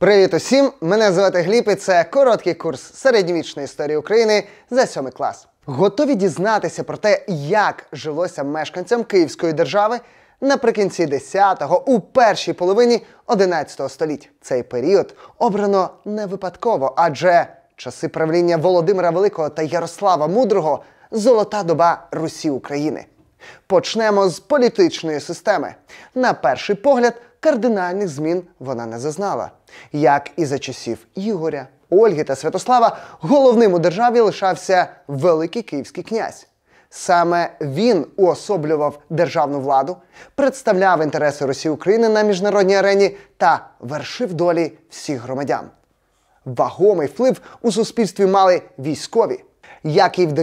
Привіт усім! Мене звати Гліб і це короткий курс середньовічної історії України за 7 клас. Готові дізнатися про те, як жилося мешканцям Київської держави наприкінці 10-го, у першій половині 11 століття. Цей період обрано не випадково, адже часи правління Володимира Великого та Ярослава Мудрого – золота доба Русі України. Почнемо з політичної системи. На перший погляд, кардинальних змін вона не зазнала. Як і за часів Ігоря, Ольги та Святослава, головним у державі лишався Великий Київський князь. Саме він уособлював державну владу, представляв інтереси Русі України на міжнародній арені та вершив долі всіх громадян. Вагомий вплив у суспільстві мали військові. Як і в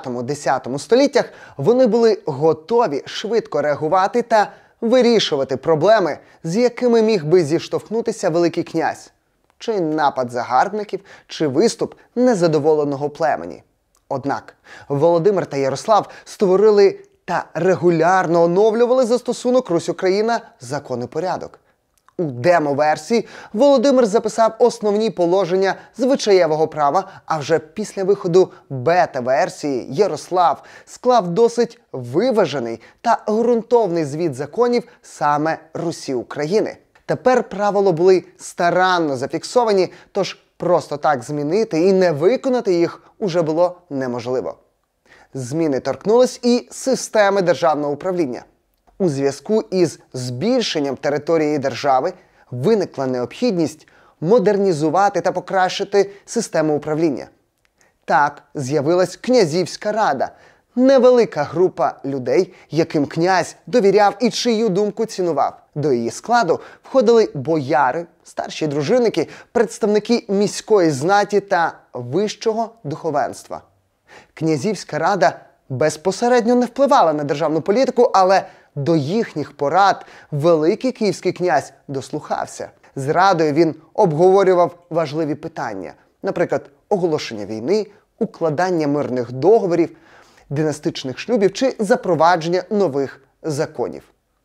9-10 століттях, вони були готові швидко реагувати та вирішувати проблеми, з якими міг би зіштовхнутися Великий князь. Чи напад загарбників, чи виступ незадоволеного племені. Однак Володимир та Ярослав створили та регулярно оновлювали застосунок Русь-Україна «Закон і порядок». У демо-версії Володимир записав основні положення звичаєвого права, а вже після виходу бета-версії Ярослав склав досить виважений та ґрунтовний звіт законів саме Русі України. Тепер правила були старанно зафіксовані, тож просто так змінити і не виконати їх уже було неможливо. Зміни торкнулись і системи державного управління. У зв'язку із збільшенням території держави виникла необхідність модернізувати та покращити систему управління. Так з'явилась князівська рада – невелика група людей, яким князь довіряв і чию думку цінував. До її складу входили бояри, старші дружинники, представники міської знаті та вищого духовенства. Князівська рада безпосередньо не впливала на державну політику, але до їхніх порад Великий Київський князь дослухався. З радою він обговорював важливі питання, наприклад, оголошення війни, укладання мирних договорів, династичних шлюбів чи запровадження нових законів.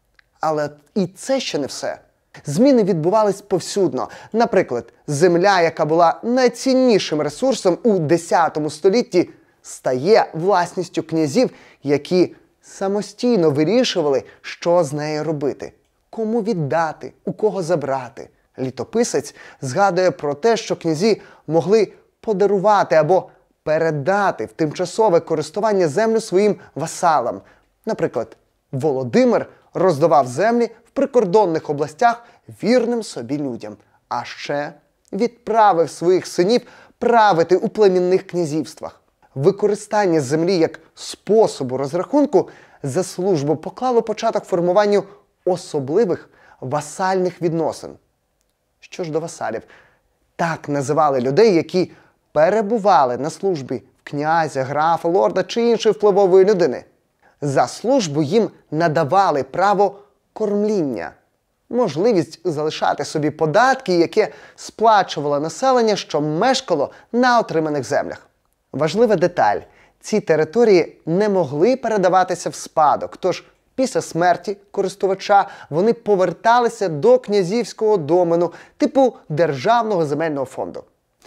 Але і це ще не все. Зміни відбувались повсюдно. Наприклад, земля, яка була найціннішим ресурсом у X столітті, стає власністю князів, які самостійно вирішували, що з нею робити, кому віддати, у кого забрати. Літописець згадує про те, що князі могли подарувати або передати в тимчасове користування землю своїм васалам. Наприклад, Володимир роздавав землі в прикордонних областях вірним собі людям, а ще відправив своїх синів правити у племінних князівствах. Використання землі як способу розрахунку за службу поклало початок формуванню особливих васальних відносин. Що ж до васалів? Так називали людей, які перебували на службі в князя, графа, лорда чи іншої впливової людини. За службу їм надавали право кормління, можливість залишати собі податки, які сплачувало населення, що мешкало на отриманих землях. Важлива деталь – ці території не могли передаватися в спадок, тож після смерті користувача вони поверталися до князівського домену типу Державного земельного фонду.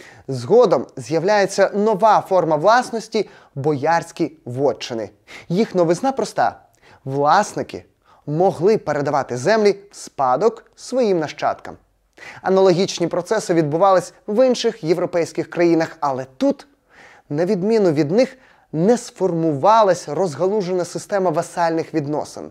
Згодом з'являється нова форма власності – боярські вотчини. Їх новизна проста – власники могли передавати землі в спадок своїм нащадкам. Аналогічні процеси відбувались в інших європейських країнах, але тут, на відміну від них, не сформувалася розгалужена система васальних відносин.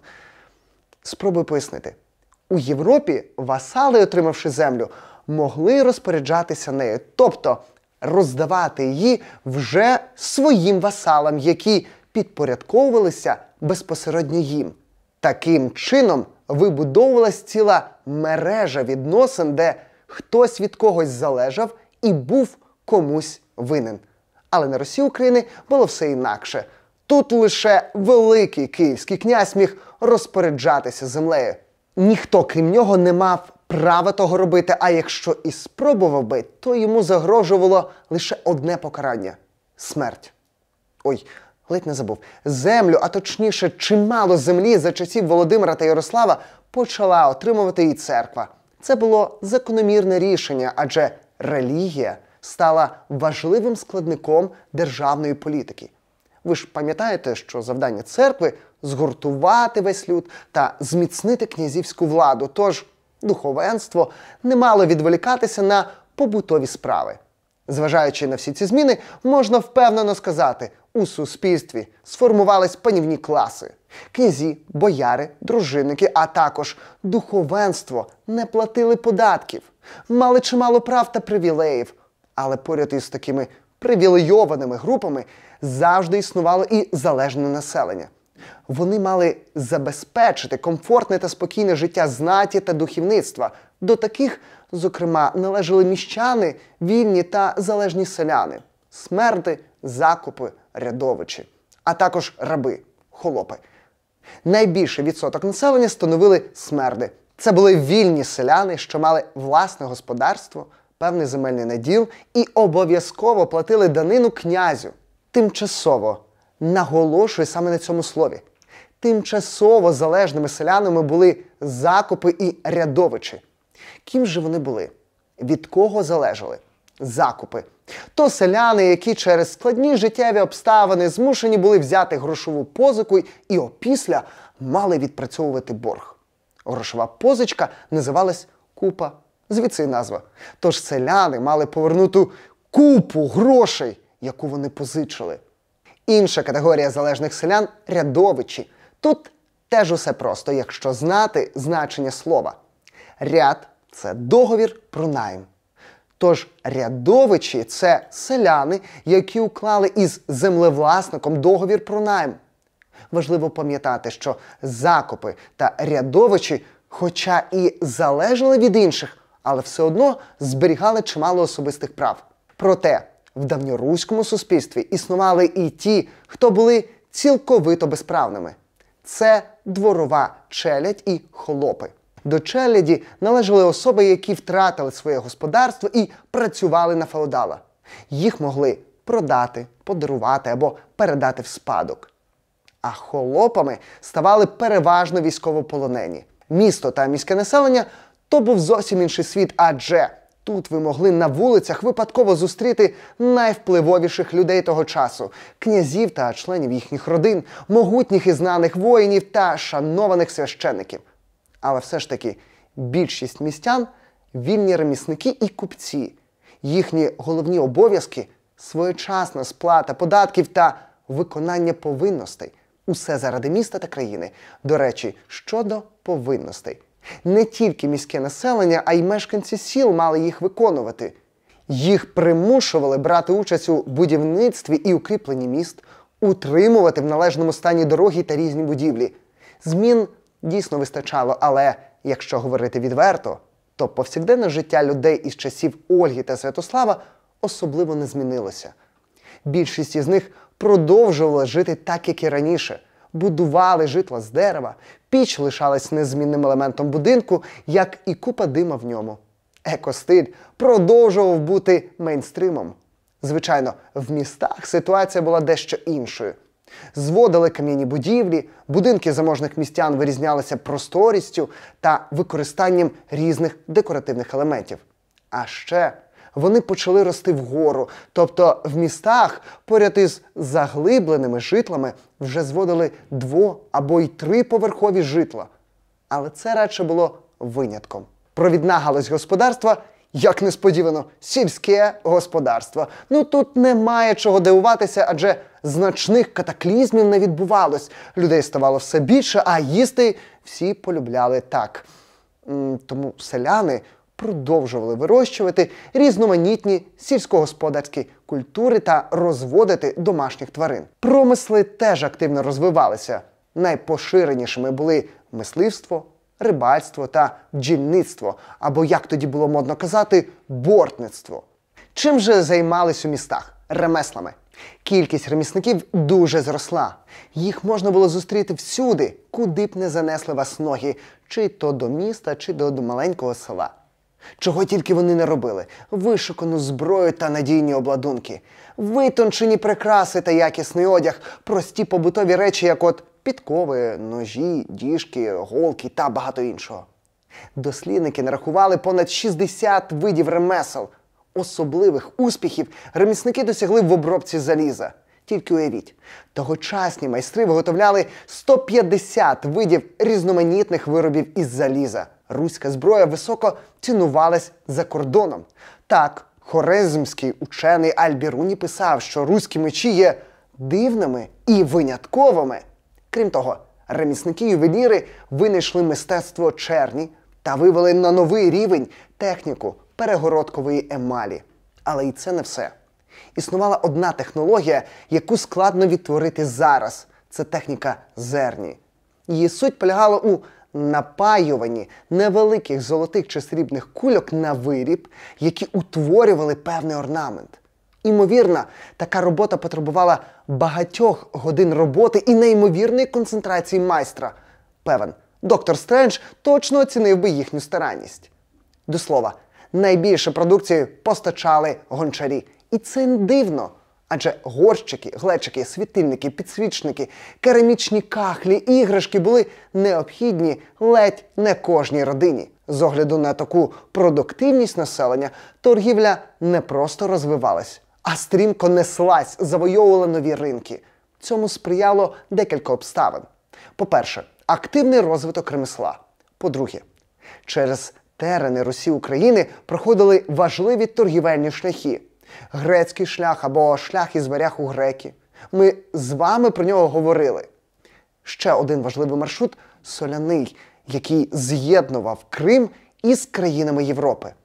Спробую пояснити. У Європі васали, отримавши землю, могли розпоряджатися нею, тобто роздавати її вже своїм васалам, які підпорядковувалися безпосередньо їм. Таким чином вибудовувалась ціла мережа відносин, де хтось від когось залежав і був комусь винен. Але на Русі України було все інакше. Тут лише Великий Київський князь міг розпоряджатися землею. Ніхто, крім нього, не мав права того робити, а якщо і спробував би, то йому загрожувало лише одне покарання – смерть. Ой, ледь не забув. Землю, а точніше чимало землі за часів Володимира та Ярослава почала отримувати і церква. Це було закономірне рішення, адже релігія стала важливим складником державної політики. Ви ж пам'ятаєте, що завдання церкви – згуртувати весь люд та зміцнити князівську владу, тож духовенство не мало відволікатися на побутові справи. Зважаючи на всі ці зміни, можна впевнено сказати, у суспільстві сформувались панівні класи. Князі, бояри, дружинники, а також духовенство не платили податків, мали чимало прав та привілеїв. Але поряд із такими привілейованими групами завжди існувало і залежне населення. Вони мали забезпечити комфортне та спокійне життя знаті та духовництва. До таких, зокрема, належали міщани, вільні та залежні селяни, смерди, закупи, рядовичі, а також раби, холопи. Найбільший відсоток населення становили смерди. Це були вільні селяни, що мали власне господарство, певний земельний наділ і обов'язково платили данину князю. Тимчасово, наголошую саме на цьому слові, тимчасово залежними селянами були закупи і рядовичі. Ким же вони були? Від кого залежали? Закупи. То селяни, які через складні життєві обставини змушені були взяти грошову позику і опісля мали відпрацьовувати борг. Грошова позичка називалась купа, звідси й назва. Тож селяни мали повернути купу грошей, яку вони позичили. Інша категорія залежних селян – рядовичі. Тут теж усе просто, якщо знати значення слова. Ряд – це договір про найм. Тож рядовичі – це селяни, які уклали із землевласником договір про найм. Важливо пам'ятати, що закупи та рядовичі, хоча і залежали від інших, але все одно зберігали чимало особистих прав. Проте в давньоруському суспільстві існували і ті, хто були цілковито безправними. Це дворова челядь і холопи. До челяді належали особи, які втратили своє господарство і працювали на феодала. Їх могли продати, подарувати або передати в спадок. А холопами ставали переважно військовополонені. Місто та міське населення – то був зовсім інший світ, адже тут ви могли на вулицях випадково зустріти найвпливовіших людей того часу – князів та членів їхніх родин, могутніх і знаних воїнів та шанованих священників. Але все ж таки більшість містян – вільні ремісники і купці. Їхні головні обов'язки – своєчасна сплата податків та виконання повинностей. Усе заради міста та країни. До речі, щодо повинностей. Не тільки міське населення, а й мешканці сіл мали їх виконувати. Їх примушували брати участь у будівництві і укріпленні міст, утримувати в належному стані дороги та різні будівлі. Змін дійсно вистачало, але, якщо говорити відверто, то повсякденне життя людей із часів Ольги та Святослава особливо не змінилося. Більшість із них продовжували жити так, як і раніше. Будували житла з дерева, піч лишалась незмінним елементом будинку, як і купа дима в ньому. Екостиль продовжував бути мейнстримом. Звичайно, в містах ситуація була дещо іншою. Зводили кам'яні будівлі, будинки заможних містян вирізнялися просторістю та використанням різних декоративних елементів. А ще вони почали рости вгору, тобто в містах поряд із заглибленими житлами вже зводили дво- або й триповерхові житла. Але це радше було винятком. Провідна галузь господарства, як несподівано, сільське господарство. Ну тут немає чого дивуватися, адже значних катаклізмів не відбувалось. Людей ставало все більше, а їсти всі полюбляли так. Тому селяни продовжували вирощувати різноманітні сільськогосподарські культури та розводити домашніх тварин. Промисли теж активно розвивалися. Найпоширенішими були мисливство, рибальство та бджільництво, або, як тоді було модно казати, бортництво. Чим же займались у містах? Ремеслами. Кількість ремісників дуже зросла. Їх можна було зустріти всюди, куди б не занесли вас ноги, чи то до міста, чи до маленького села. Чого тільки вони не робили. Вишукану зброю та надійні обладунки, витончені прикраси та якісний одяг, прості побутові речі, як от підкови, ножі, діжки, голки та багато іншого. Дослідники нарахували понад 60 видів ремесел. Особливих успіхів ремісники досягли в обробці заліза. Тільки уявіть, тогочасні майстри виготовляли 150 видів різноманітних виробів із заліза. Руська зброя високо цінувалась за кордоном. Так, хорезмський учений Аль-Біруні писав, що руські мечі є дивними і винятковими. Крім того, ремісники-ювеліри винайшли мистецтво черні та вивели на новий рівень техніку перегородкової емалі. Але і це не все. Існувала одна технологія, яку складно відтворити зараз. Це техніка зерні. Її суть полягала у напаюванні невеликих золотих чи срібних кульок на виріб, які утворювали певний орнамент. Імовірно, така робота потребувала багатьох годин роботи і неймовірної концентрації майстра. Певен, доктор Стрендж точно оцінив би їхню старанність. До слова, найбільше продукції постачали гончарі. І це не дивно. Адже горщики, глечики, світильники, підсвічники, керамічні кахлі, іграшки були необхідні ледь не кожній родині. З огляду на таку продуктивність населення, торгівля не просто розвивалась, а стрімко неслась, завойовувала нові ринки. Цьому сприяло декілька обставин. По-перше, активний розвиток ремесла. По-друге, через терени Русі України проходили важливі торгівельні шляхи. Грецький шлях або шлях із варяг у греки. Ми з вами про нього говорили. Ще один важливий маршрут – соляний, який з'єднував Крим із країнами Європи.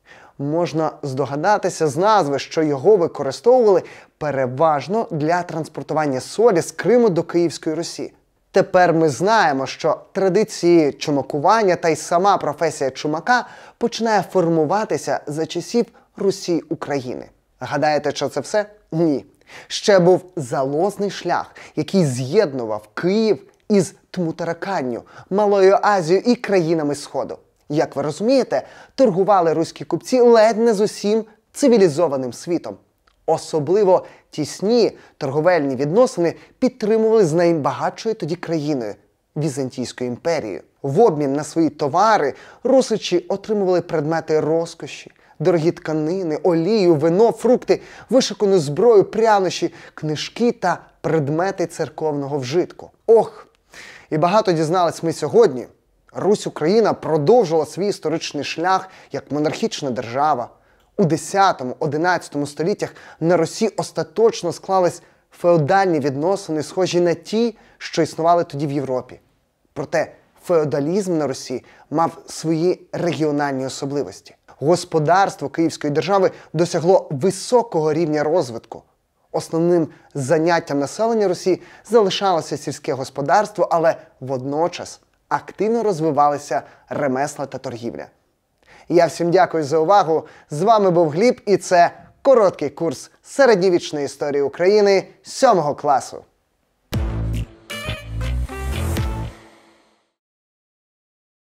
Можна здогадатися з назви, що його використовували переважно для транспортування солі з Криму до Київської Русі. Тепер ми знаємо, що традиції чумакування та й сама професія чумака починає формуватися за часів Русі України. Гадаєте, що це все? Ні. Ще був залозний шлях, який з'єднував Київ із Тмутараканню, Малою Азією і країнами Сходу. Як ви розумієте, торгували руські купці ледь не з усім цивілізованим світом. Особливо тісні торговельні відносини підтримували з найбагатшою тоді країною – Візантійською імперією. В обмін на свої товари русичі отримували предмети розкоші, дорогі тканини, олію, вино, фрукти, вишукану зброю, прянощі, книжки та предмети церковного вжитку. Ох! І багато дізнались ми сьогодні. Русь-Україна продовжила свій історичний шлях як монархічна держава. У X-XI століттях на Русі остаточно склались феодальні відносини, схожі на ті, що існували тоді в Європі. Проте феодалізм на Русі мав свої регіональні особливості. Господарство Київської держави досягло високого рівня розвитку. Основним заняттям населення Русі залишалося сільське господарство, але водночас активно розвивалися ремесла та торгівля. Я всім дякую за увагу. З вами був Гліб, і це короткий курс середньовічної історії України 7 класу.